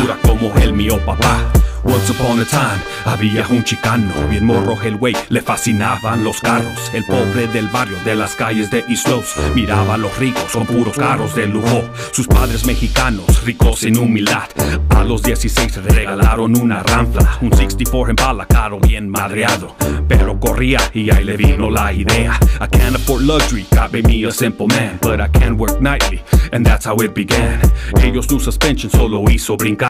dura como el mío papá. Once upon a time, había un chicano, bien morro el güey, le fascinaban los carros. El pobre del barrio de las calles de East Los miraba a los ricos con puros carros de lujo. Sus padres mexicanos, ricos en humildad, a los 16 le regalaron una Ranfla, un 64 Impala caro bien madreado. Pero corría y ahí le vino la idea. I can't afford luxury, God made me a simple man, but I can work nightly, and that's how it began. Ellos su suspension solo hizo brincar.